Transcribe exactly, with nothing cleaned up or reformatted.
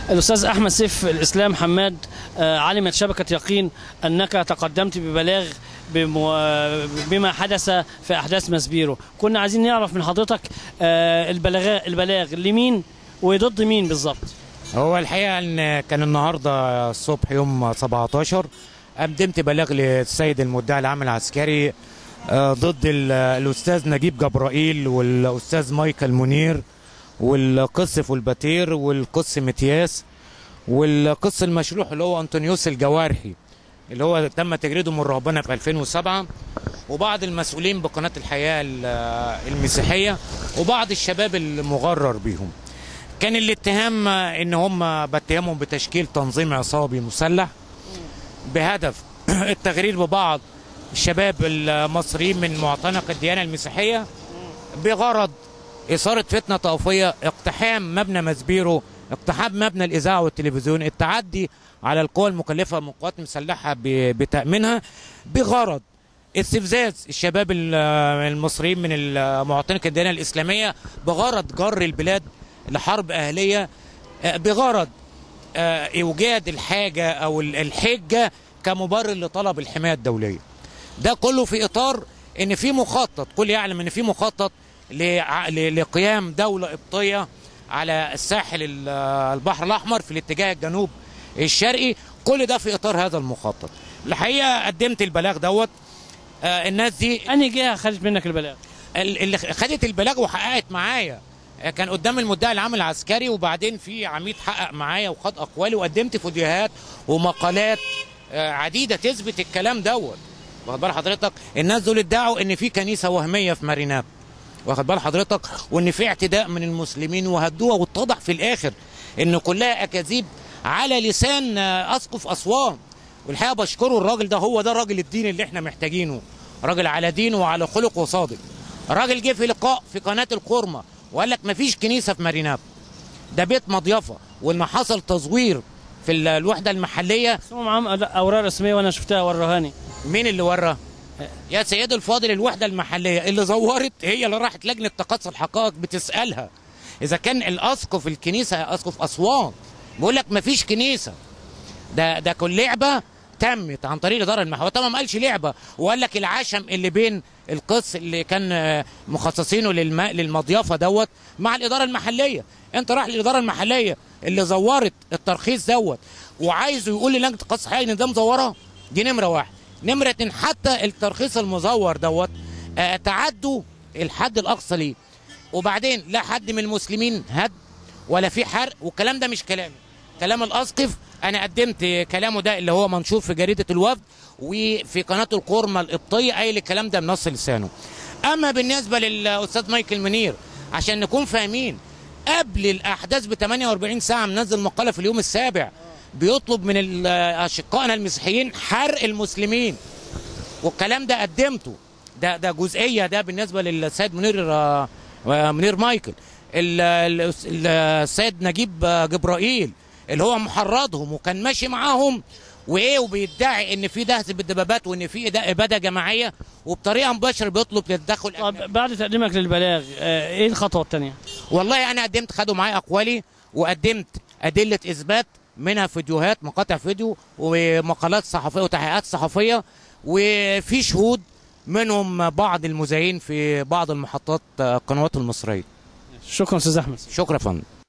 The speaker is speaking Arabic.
الأستاذ أحمد سيف الإسلام حماد، علمت شبكة يقين أنك تقدمت ببلاغ بما حدث في أحداث ماسبيرو. كنا عايزين نعرف من حضرتك البلاغ البلاغ لمين وضد مين بالظبط؟ هو الحقيقة أن كان النهاردة الصبح يوم سبعتاشر قدمت بلاغ للسيد المدعي العام العسكري ضد الأستاذ نجيب جبرائيل والأستاذ مايكل منير والقس فولباتير والقس متياس والقس المشلوح اللي هو أنطونيوس الجوارحي اللي هو تم تجريده من الرهبنة في ألفين وسبعة، وبعض المسؤولين بقناة الحياة المسيحية وبعض الشباب المغرر بيهم. كان الاتهام ان هم باتهمهم بتشكيل تنظيم عصابي مسلح بهدف التغرير ببعض الشباب المصريين من معتنق الديانة المسيحية بغرض إثارة فتنة طائفية، اقتحام مبنى ماسبيرو، اقتحام مبنى الإذاعة والتلفزيون، التعدي على القوى المكلفة من قوات مسلحة بتأمينها بغرض استفزاز الشباب المصريين من معتنق الديانة الإسلامية بغرض جر البلاد لحرب أهلية، بغرض إيجاد الحاجة أو الحجة كمبرر لطلب الحماية الدولية. ده كله في إطار إن في مخطط، كل يعلم إن في مخطط لقيام دولة قبطية على الساحل البحر الأحمر في الاتجاه الجنوب الشرقي. كل ده في إطار هذا المخطط. الحقيقة قدمت البلاغ دوت. آه الناس دي أنهي جهة خدت منك البلاغ؟ اللي خدت البلاغ وحققت معايا كان قدام المدعي العام العسكري، وبعدين في عميد حقق معايا وخد أقوالي، وقدمت فيديوهات ومقالات آه عديدة تثبت الكلام دوت. واخد بال حضرتك؟ الناس دول ادعوا إن في كنيسة وهمية في ماريناب، واخد بال حضرتك، وإن في اعتداء من المسلمين وهدوها، واتضح في الآخر إن كلها أكاذيب على لسان آه أسقف أسوان. والحقيقة بشكره الراجل ده، هو ده راجل الدين اللي احنا محتاجينه، راجل على دين وعلى خلق وصادق. الراجل جه في لقاء في قناة القرمة وقال لك مفيش كنيسة في ماريناب، ده بيت مضيفة، وإن حصل تزوير في الوحدة المحلية. اسمه معاهم أوراق رسمية وأنا شفتها ورهاني. مين اللي ورى؟ يا سيدي الفاضل، الوحدة المحلية اللي زورت هي اللي راحت لجنة تقصي الحقائق بتسألها إذا كان الأسقف الكنيسة يا أسقف أسوان بيقول لك مفيش كنيسة. ده ده كل لعبة تمت عن طريق الإدارة المحلية. طبعا ما قالش لعبة، وقال لك العشم اللي بين القس اللي كان مخصصينه للماء للمضيافة دوت مع الإدارة المحلية. أنت راح للإدارة المحلية اللي زورت الترخيص دوت وعايزه يقول للجنة تقصي الحقائق إن ده مزورة. دي نمرة واحد. نمرة اتنين، حتى الترخيص المزور دوت آه تعدوا الحد الأقصى ليه، وبعدين لا حد من المسلمين هد ولا في حرق، والكلام ده مش كلامي، كلام الأسقف. أنا قدمت كلامه ده اللي هو منشور في جريدة الوفد وفي قناة القرمة القبطية، قايل الكلام ده بنص لسانه. أما بالنسبة للأستاذ مايكل منير، عشان نكون فاهمين، قبل الأحداث ب ثمانية وأربعين ساعة منزل مقالة في اليوم السابع بيطلب من أشقائنا المسيحيين حرق المسلمين، والكلام ده قدمته. ده ده جزئية ده بالنسبة للسيد منير منير مايكل. السيد نجيب جبرائيل اللي هو محرضهم وكان ماشي معاهم وايه، وبيدعي ان في دهس بالدبابات وان في اباده جماعيه، وبطريقه مباشره بيطلب للتدخل. طب بعد تقديمك للبلاغ ايه الخطوه الثانيه؟ والله انا قدمت، خدوا معايا اقوالي وقدمت ادله اثبات، منها فيديوهات، مقاطع فيديو ومقالات صحفيه وتحقيقات صحفيه، وفي شهود منهم بعض المذيعين في بعض المحطات القنوات المصريه. شكرا استاذ احمد. شكرا يا فندم.